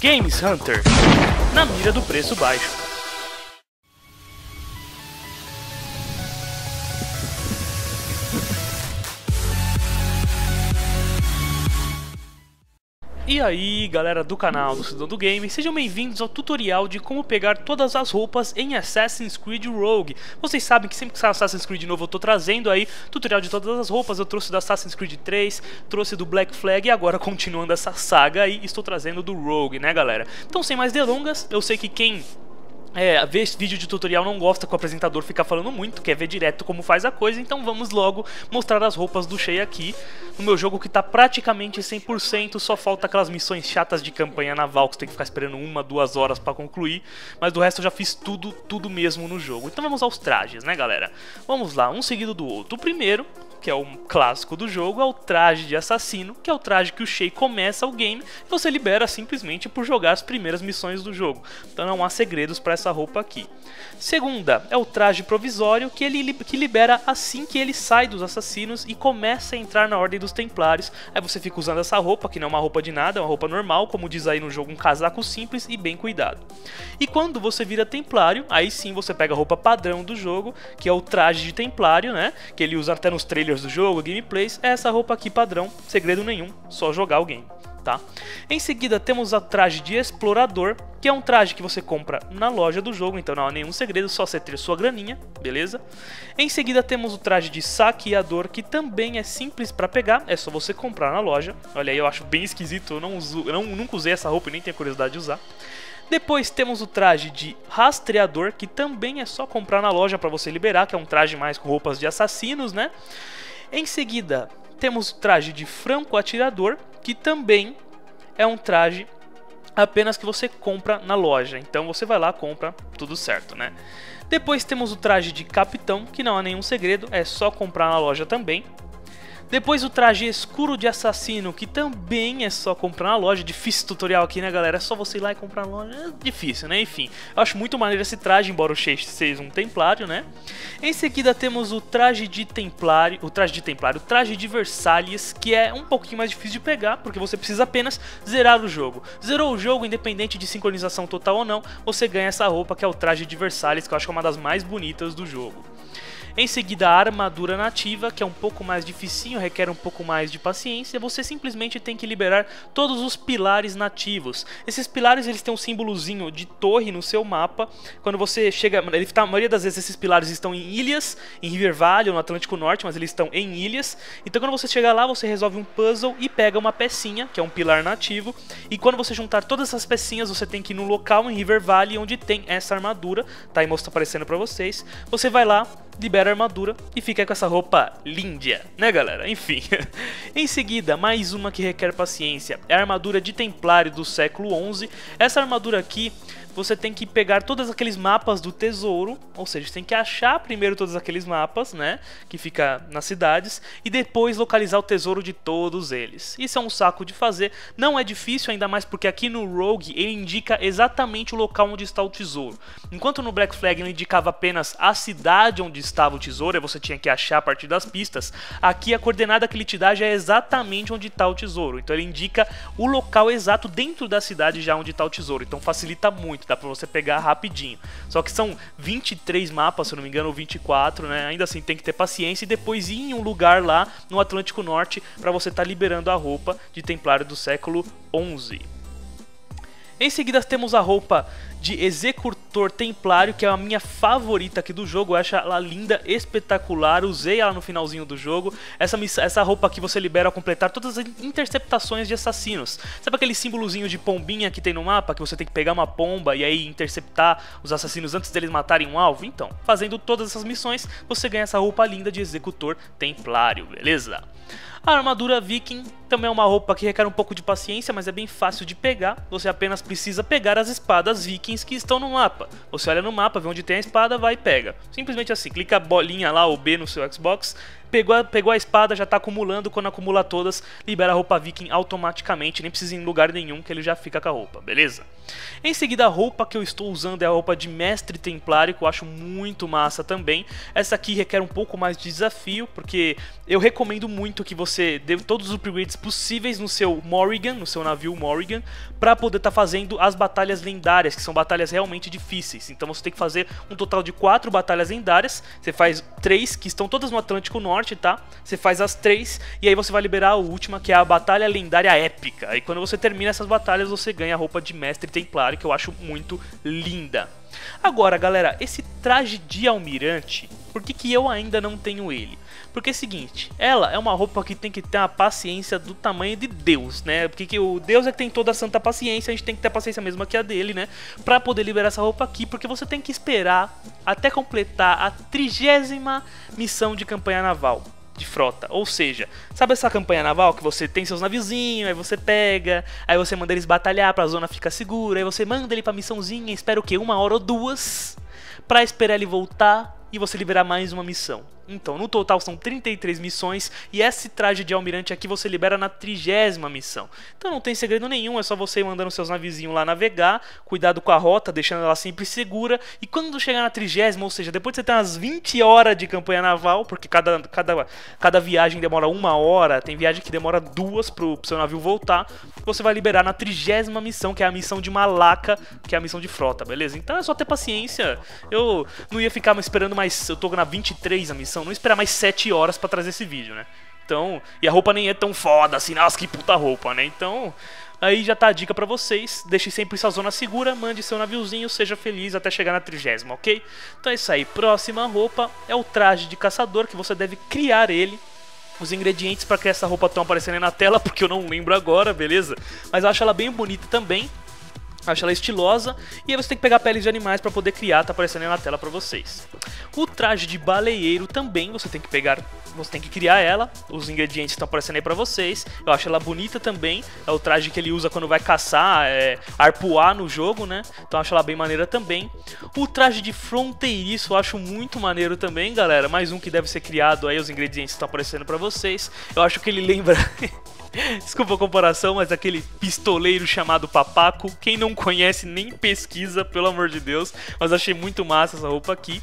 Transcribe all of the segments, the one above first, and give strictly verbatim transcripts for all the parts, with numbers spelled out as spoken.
Games Hunter, na mira do preço baixo. E aí galera do canal do Cidadão do Game, sejam bem-vindos ao tutorial de como pegar todas as roupas em Assassin's Creed Rogue. Vocês sabem que sempre que sai Assassin's Creed novo eu tô trazendo aí tutorial de todas as roupas. Eu trouxe do Assassin's Creed três, trouxe do Black Flag e agora continuando essa saga aí estou trazendo do Rogue, né galera? Então sem mais delongas, eu sei que quem... É, ver esse vídeo de tutorial não gosta que o apresentador fica falando muito, quer ver direto como faz a coisa, então vamos logo mostrar as roupas do Shay aqui, no meu jogo que tá praticamente cem por cento, só falta aquelas missões chatas de campanha naval que você tem que ficar esperando uma, duas horas pra concluir, mas do resto eu já fiz tudo, tudo mesmo no jogo. Então vamos aos trajes, né galera? Vamos lá, um seguido do outro. O primeiro, que é um clássico do jogo, é o traje de assassino, que é o traje que o Shay começa o game e você libera simplesmente por jogar as primeiras missões do jogo. Então não há segredos para essa roupa aqui. Segunda é o traje provisório, que ele que libera assim que ele sai dos assassinos e começa a entrar na Ordem dos Templários. Aí você fica usando essa roupa, que não é uma roupa de nada, é uma roupa normal, como diz aí no jogo, um casaco simples e bem cuidado. E quando você vira Templário, aí sim você pega a roupa padrão do jogo, que é o traje de Templário, né? Que ele usa até nos trailers do jogo, gameplays, é essa roupa aqui padrão, segredo nenhum, só jogar o game, tá? Em seguida temos o traje de explorador, que é um traje que você compra na loja do jogo, então não há nenhum segredo, só você ter sua graninha, beleza? Em seguida temos o traje de saqueador, que também é simples para pegar, é só você comprar na loja. Olha aí, eu acho bem esquisito, eu, não uso, eu não, nunca usei essa roupa e nem tenho curiosidade de usar. Depois temos o traje de rastreador, que também é só comprar na loja para você liberar, que é um traje mais com roupas de assassinos, né? Em seguida, temos o traje de franco-atirador, que também é um traje apenas que você compra na loja. Então você vai lá, compra, tudo certo, né? Depois temos o traje de capitão, que não há nenhum segredo, é só comprar na loja também. Depois o traje escuro de assassino, que também é só comprar na loja. Difícil tutorial aqui, né galera? É só você ir lá e comprar na loja. É difícil, né? Enfim, eu acho muito maneiro esse traje, embora o Shay seja um templário, né? Em seguida temos o traje de templário, o traje de templário, o traje de Versalhes, que é um pouquinho mais difícil de pegar, porque você precisa apenas zerar o jogo. Zerou o jogo, independente de sincronização total ou não, você ganha essa roupa, que é o traje de Versalhes, que eu acho que é uma das mais bonitas do jogo. Em seguida a armadura nativa, que é um pouco mais dificinho, requer um pouco mais de paciência. Você simplesmente tem que liberar todos os pilares nativos. Esses pilares eles têm um símbolozinho de torre no seu mapa. Quando você chega, ele tá, a maioria das vezes esses pilares estão em ilhas, em River Valley ou no Atlântico Norte, mas eles estão em ilhas. Então quando você chegar lá, você resolve um puzzle e pega uma pecinha, que é um pilar nativo. E quando você juntar todas essas pecinhas, você tem que ir no local em River Valley onde tem essa armadura. Tá aí mostra aparecendo pra vocês. Você vai lá, libera a armadura e fica com essa roupa linda, né galera? Enfim. Em seguida, mais uma que requer paciência, é a armadura de Templário do século onze. Essa armadura aqui, você tem que pegar todos aqueles mapas do tesouro, ou seja, você tem que achar primeiro todos aqueles mapas, né, que fica nas cidades, e depois localizar o tesouro de todos eles. Isso é um saco de fazer, não é difícil, ainda mais porque aqui no Rogue ele indica exatamente o local onde está o tesouro. Enquanto no Black Flag ele indicava apenas a cidade onde estava o tesouro, e você tinha que achar a partir das pistas, aqui a coordenada que ele te dá já é exatamente onde está o tesouro. Então ele indica o local exato dentro da cidade já onde está o tesouro, então facilita muito. Dá pra você pegar rapidinho. Só que são vinte e três mapas, se eu não me engano, ou vinte e quatro, né? Ainda assim tem que ter paciência e depois ir em um lugar lá no Atlântico Norte pra você estar tá liberando a roupa de Templário do século onze. Em seguida temos a roupa de Executor Templário, que é a minha favorita aqui do jogo. Eu acho ela linda, espetacular, usei ela no finalzinho do jogo. Essa, essa roupa aqui você libera ao completar todas as interceptações de assassinos. Sabe aquele símbolozinho de pombinha que tem no mapa, que você tem que pegar uma pomba e aí interceptar os assassinos antes deles matarem um alvo? Então, fazendo todas essas missões, você ganha essa roupa linda de Executor Templário, beleza? A armadura Viking também é uma roupa que requer um pouco de paciência, mas é bem fácil de pegar. Você apenas precisa pegar as espadas Vikings que estão no mapa. Você olha no mapa, vê onde tem a espada, vai e pega. Simplesmente assim, clica a bolinha lá, o B no seu Xbox, Pegou a, pegou a espada, já tá acumulando, quando acumula todas, libera a roupa viking automaticamente, nem precisa ir em lugar nenhum que ele já fica com a roupa, beleza? Em seguida, a roupa que eu estou usando é a roupa de Mestre Templário, que eu acho muito massa também. Essa aqui requer um pouco mais de desafio, porque eu recomendo muito que você dê todos os upgrades possíveis no seu Morrigan, no seu navio Morrigan, para poder estar tá fazendo as batalhas lendárias, que são batalhas realmente difíceis. Então você tem que fazer um total de quatro batalhas lendárias, você faz três, que estão todas no Atlântico Norte, tá? Você faz as três, e aí você vai liberar a última, que é a Batalha Lendária Épica. Aí quando você termina essas batalhas, você ganha a roupa de Mestre Templário, que eu acho muito linda. Agora, galera, esse traje de almirante, por que que eu ainda não tenho ele? Porque é o seguinte, ela é uma roupa que tem que ter uma paciência do tamanho de Deus, né? Porque que o Deus é que tem toda a santa paciência, a gente tem que ter a paciência mesma que a dele, né? Pra poder liberar essa roupa aqui, porque você tem que esperar até completar a trigésima missão de campanha naval de frota. Ou seja, sabe essa campanha naval que você tem seus naviozinhos, aí você pega, aí você manda eles batalhar pra zona ficar segura, aí você manda ele pra missãozinha, espera o que? Uma hora ou duas, pra esperar ele voltar e você liberar mais uma missão. Então, no total são trinta e três missões e esse traje de almirante aqui você libera na trigésima missão. Então não tem segredo nenhum, é só você ir mandando seus navezinhos lá navegar, cuidado com a rota, deixando ela sempre segura. E quando chegar na trigésima, ou seja, depois de você ter umas vinte horas de campanha naval, porque cada, cada, cada viagem demora uma hora, tem viagem que demora duas pro, pro seu navio voltar, você vai liberar na trigésima missão, que é a missão de Malacca, que é a missão de frota, beleza? Então é só ter paciência, eu não ia ficar esperando mais, eu tô na vinte e três a missão, não esperar mais sete horas pra trazer esse vídeo, né? Então, e a roupa nem é tão foda assim, nossa, que puta roupa, né? Então, aí já tá a dica pra vocês, deixe sempre sua zona segura, mande seu naviozinho, seja feliz até chegar na trigésima, ok? Então é isso aí, próxima roupa é o traje de caçador, que você deve criar ele. Os ingredientes pra criar essa roupa estão aparecendo aí na tela, porque eu não lembro agora, beleza? Mas eu acho ela bem bonita também. Acho ela estilosa, e aí você tem que pegar peles de animais para poder criar, tá aparecendo aí na tela para vocês. O traje de baleeiro também, você tem que pegar, você tem que criar ela, os ingredientes estão aparecendo aí para vocês. Eu acho ela bonita também, é o traje que ele usa quando vai caçar, é, arpoar no jogo, né? Então eu acho ela bem maneira também. O traje de fronteiriço eu acho muito maneiro também, galera, mais um que deve ser criado aí, os ingredientes estão aparecendo para vocês. Eu acho que ele lembra... Desculpa a comparação, mas aquele pistoleiro chamado Papaco, quem não conhece nem pesquisa, pelo amor de Deus, mas achei muito massa essa roupa aqui.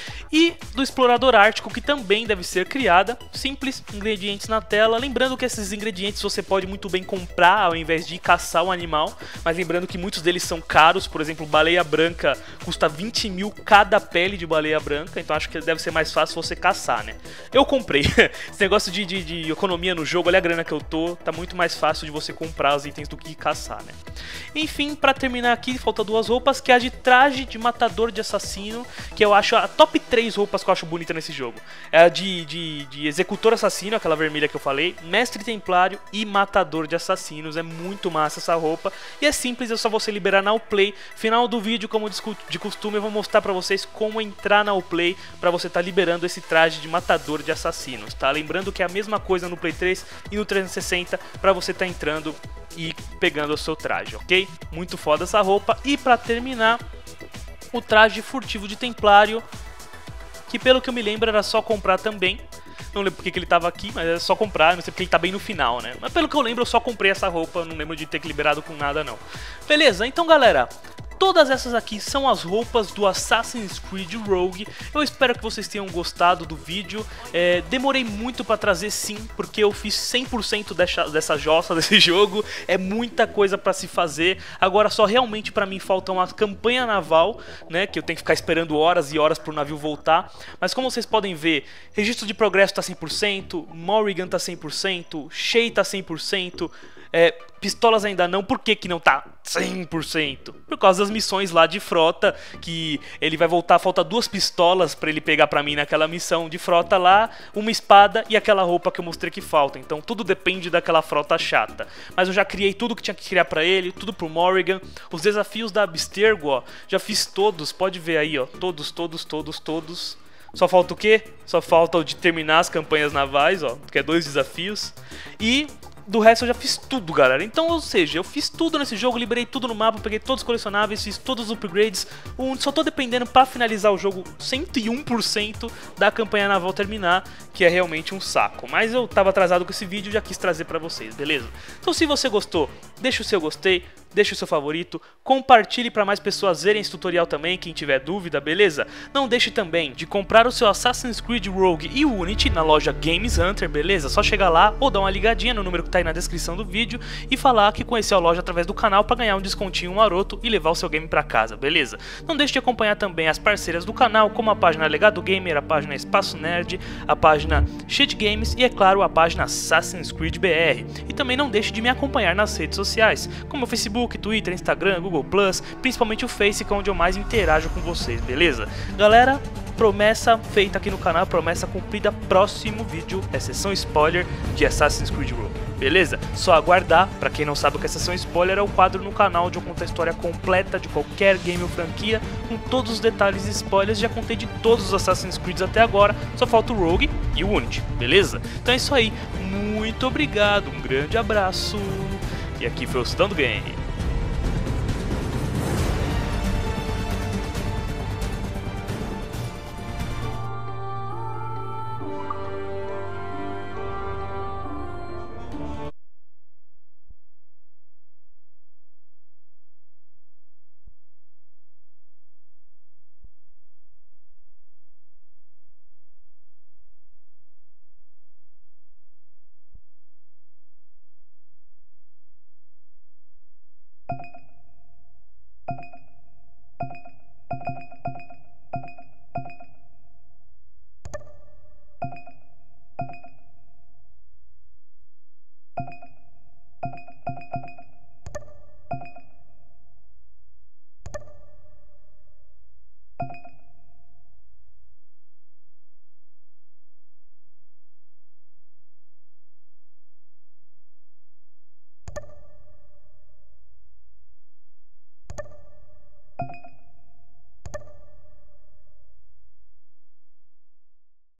E do explorador ártico, que também deve ser criada, simples, ingredientes na tela, lembrando que esses ingredientes você pode muito bem comprar ao invés de caçar o animal, mas lembrando que muitos deles são caros, por exemplo, baleia branca custa vinte mil cada pele de baleia branca, então acho que deve ser mais fácil você caçar, né? Eu comprei, esse negócio de, de, de economia no jogo, olha a grana que eu tô, tá muito mais fácil de você comprar os itens do que caçar, né? Enfim, pra terminar aqui, falta duas roupas, que é a de traje de matador de assassino, que eu acho a top três roupas que eu acho bonita nesse jogo. É a de, de, de executor assassino, aquela vermelha que eu falei, mestre templário e matador de assassinos. É muito massa essa roupa e é simples, é só você liberar na Uplay. Final do vídeo, como de costume, eu vou mostrar pra vocês como entrar na Uplay pra você estar tá liberando esse traje de matador de assassinos, tá? Lembrando que é a mesma coisa no Play três e no trezentos e sessenta pra você estar tá entrando e pegando o seu traje, ok? Muito foda essa roupa. E pra terminar, o traje furtivo de templário, que pelo que eu me lembro era só comprar também. Não lembro porque que ele tava aqui, mas é só comprar, não sei porque ele tá bem no final, né? Mas pelo que eu lembro eu só comprei essa roupa, não lembro de ter que liberado com nada não. Beleza, então galera, todas essas aqui são as roupas do Assassin's Creed Rogue. Eu espero que vocês tenham gostado do vídeo. É, demorei muito pra trazer sim, porque eu fiz cem por cento dessa, dessa jossa desse jogo. É muita coisa pra se fazer. Agora só realmente pra mim falta uma campanha naval, né? Que eu tenho que ficar esperando horas e horas pro navio voltar. Mas como vocês podem ver, registro de progresso tá cem por cento, Morrigan tá cem por cento, Shay tá cem por cento. É, pistolas ainda não, por que que não tá cem por cento? Por causa das missões lá de frota, que ele vai voltar, falta duas pistolas pra ele pegar pra mim naquela missão de frota lá, uma espada e aquela roupa que eu mostrei que falta. Então tudo depende daquela frota chata. Mas eu já criei tudo que tinha que criar pra ele, tudo pro Morrigan. Os desafios da Abstergo, ó, já fiz todos, pode ver aí, ó, todos, todos, todos, todos. Só falta o quê? Só falta o de terminar as campanhas navais, ó, que é dois desafios. E do resto eu já fiz tudo, galera. Então, ou seja, eu fiz tudo nesse jogo, liberei tudo no mapa, peguei todos os colecionáveis, fiz todos os upgrades. Um, só tô dependendo pra finalizar o jogo cento e um por cento da campanha naval terminar, que é realmente um saco. Mas eu tava atrasado com esse vídeo e já quis trazer pra vocês, beleza? Então se você gostou, deixa o seu gostei, deixa o seu favorito, compartilhe para mais pessoas verem esse tutorial também, quem tiver dúvida, beleza? Não deixe também de comprar o seu Assassin's Creed Rogue e Unity na loja Games Hunter, beleza? Só chegar lá ou dar uma ligadinha no número que tá aí na descrição do vídeo e falar que conheceu a loja através do canal para ganhar um descontinho maroto e levar o seu game para casa, beleza? Não deixe de acompanhar também as parceiras do canal, como a página Legado Gamer, a página Espaço Nerd, a página Cheat Games e, é claro, a página Assassin's Creed B R. E também não deixe de me acompanhar nas redes sociais, como o Facebook, Twitter, Instagram, Google Plus, principalmente o Face, que é onde eu mais interajo com vocês, beleza? Galera, promessa feita aqui no canal, promessa cumprida, próximo vídeo é sessão spoiler de Assassin's Creed Rogue, beleza? Só aguardar. Pra quem não sabe o que é sessão spoiler, é o quadro no canal onde eu conto a história completa de qualquer game ou franquia, com todos os detalhes e spoilers. Já contei de todos os Assassin's Creed até agora, só falta o Rogue e o Unity, beleza? Então é isso aí, muito obrigado, um grande abraço, e aqui foi o Cidadão do Game.